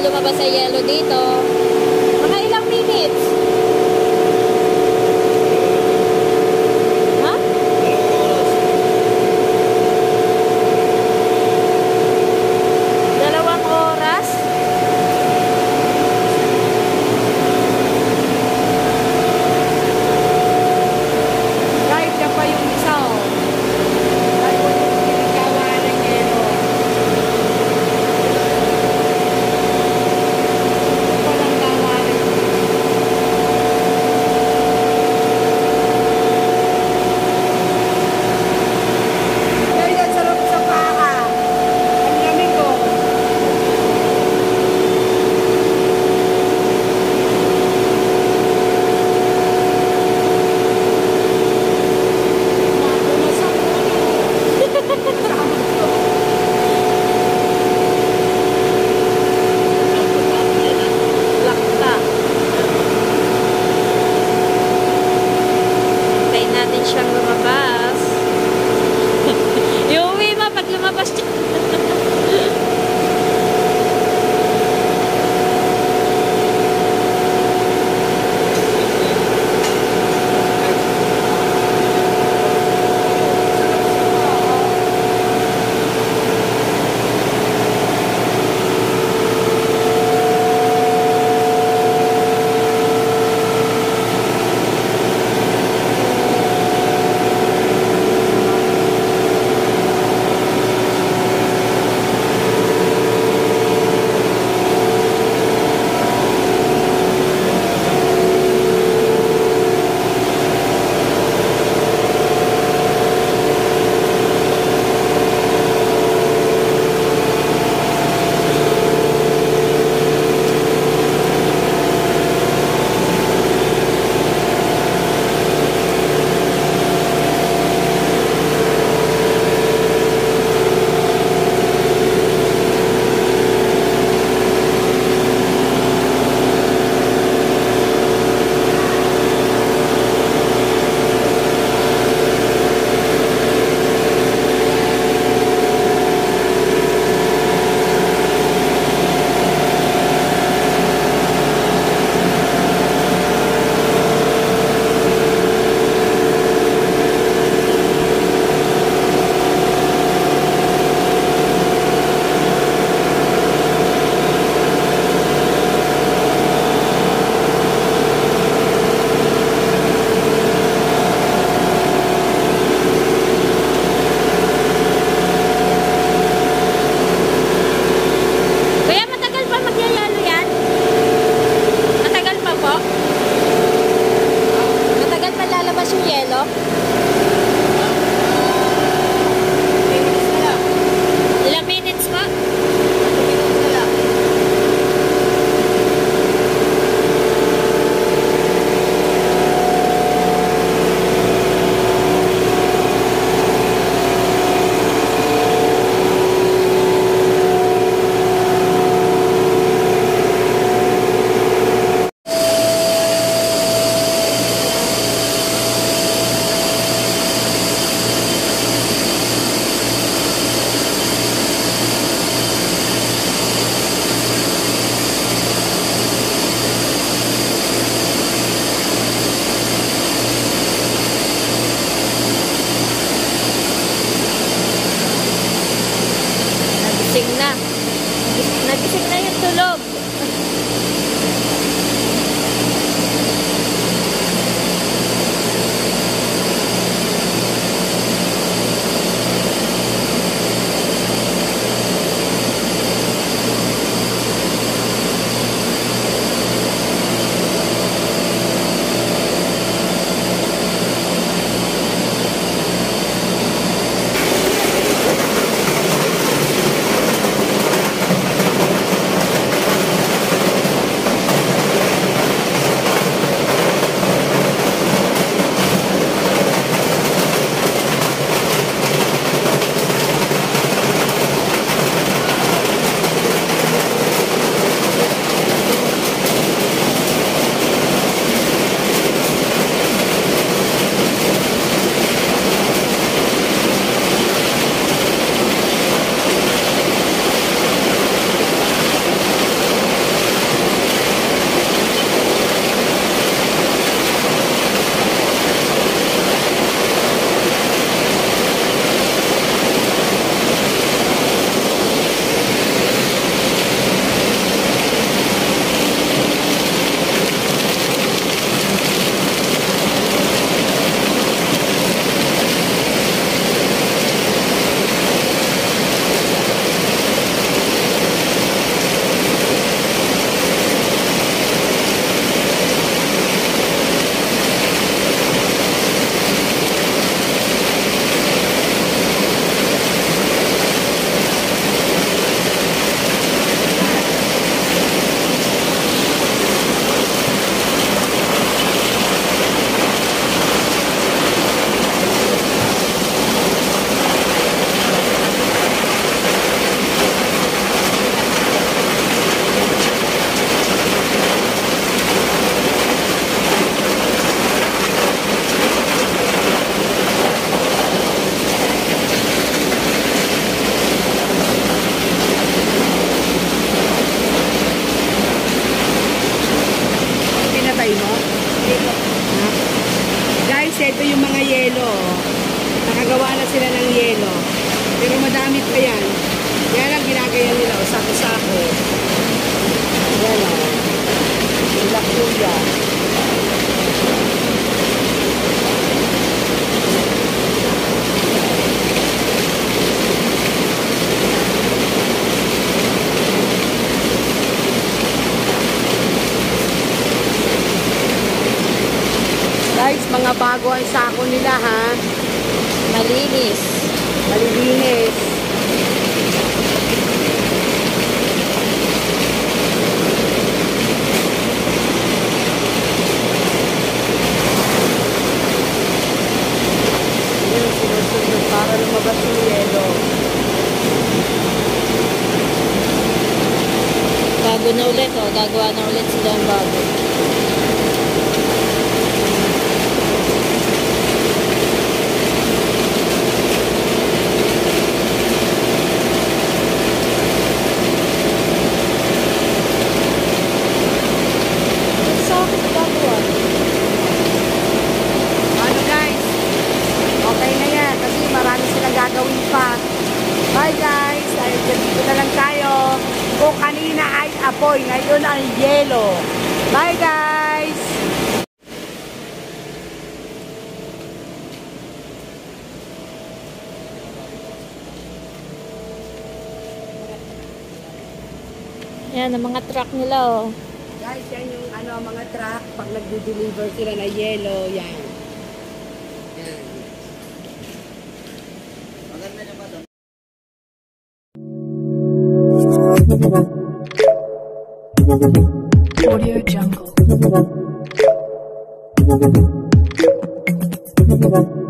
lumabas sa yelo dito. Mga ilang minutes? Ha? Dalawang oras? Kahit ka pa yung isa, oh. Kahit mo yung pinagawa ng yelo. Walang gawa ng Kaya sarap sa paa. Ang lamig ko. Pumasok ko Lakta. Hintayin natin siyang lumabas. Iuwi mo pag lumabas siya. Kuya, matagal pa magyayalo yan? Matagal pa po? Matagal pa lalabas yung yelo? Minutes na lang. Ilang minutes pa? Minutes na lang. ito yung mga yelo. Nakagawa na sila ng yelo. Pero madami pa yan. Kaya lang ginagaya nila, o sako-sako. Yan o. Lakuya. Guys, mga bago ang sako nila ha. Malinis. Malilinis. Ayan, sinusunod para lumabas yung yelo. Bago na ulit, oh. Gagawa na ulit sila ng bago. Ano guys? Okay na yan kasi marami silang gagawin pa. Bye guys! Dahil dito na lang tayo. Kung kanina ay apoy, ngayon ay yelo. Bye guys! Yan, ang mga truck nila, oh. Guys, yan yung mga truck pag nagde-deliver sila na yelo, yan. Yan. Audio Jungle.